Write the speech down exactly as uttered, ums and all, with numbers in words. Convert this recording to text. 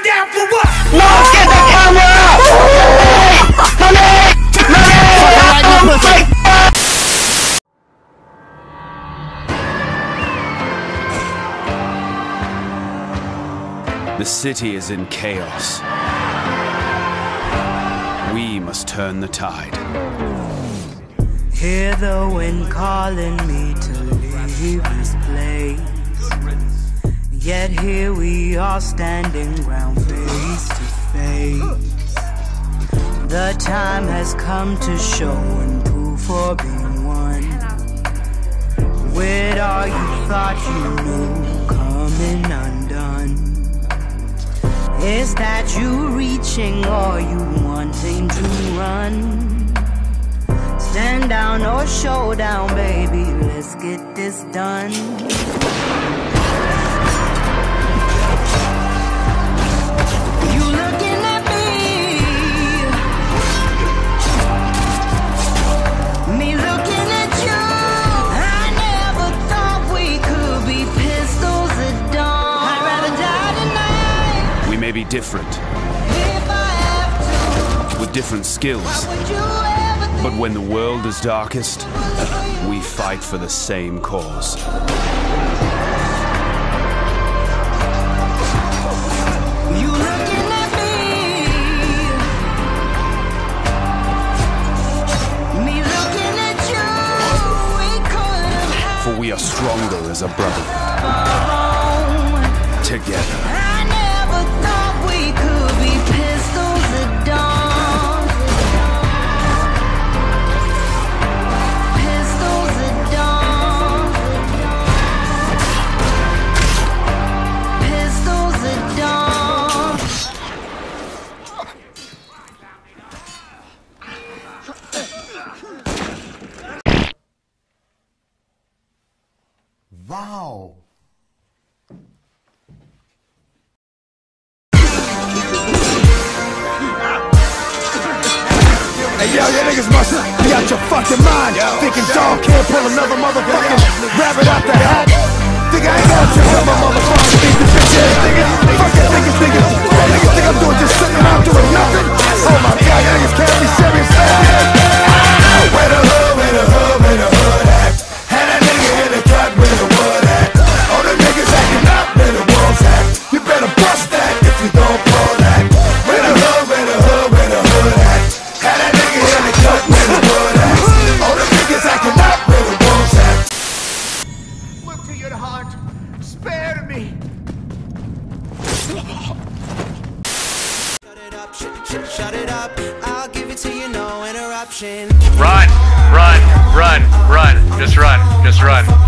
down for what? No, get the camera! The city is in chaos. We must turn the tide. Hear the wind calling me to leave this place. Yet here we are standing ground face to face. The time has come to show and prove for being one. With all you thought you knew coming undone. Is that you reaching or you wanting to run? Stand down or showdown, baby, let's get this done. You looking at me, me looking at you. I never thought we could be pistols at dawn. I'd rather die tonight. We may be different, If I have to, with different skills, what would you ever but when the world is darkest, we fight for the same cause. You looking at me, me looking at you. We could have had For we are stronger as a brother, our own. together. I never thought we could be pistols at dawn. Pistols at dawn. Pistols at dawn. Wow. Hey yo, you niggas must be out your fucking mind. Thinking dog can't pull another motherfucking rabbit out the hat. Think I ain't got you, hell my motherfucking beat the bitch ass nigga. Fuck that niggas, niggas. That niggas think I'm doing just sitting around doing nothing. Oh my god, you niggas can't be serious, man. Where the hood, where the hood, where the hood at? Had that nigga in the cut, where the wood at? All the niggas acting up, where the wolves at? You better bust that if you don't pull that. Where the hood, where the hood, where the hood at? Had that nigga in the cut, where the wood at? All the niggas acting up, where the wolves at? Look to your heart. Spare me. Shut it up, sh sh shut it up. I'll give it to you, no interruption. Run, run, run, run, just run, just run.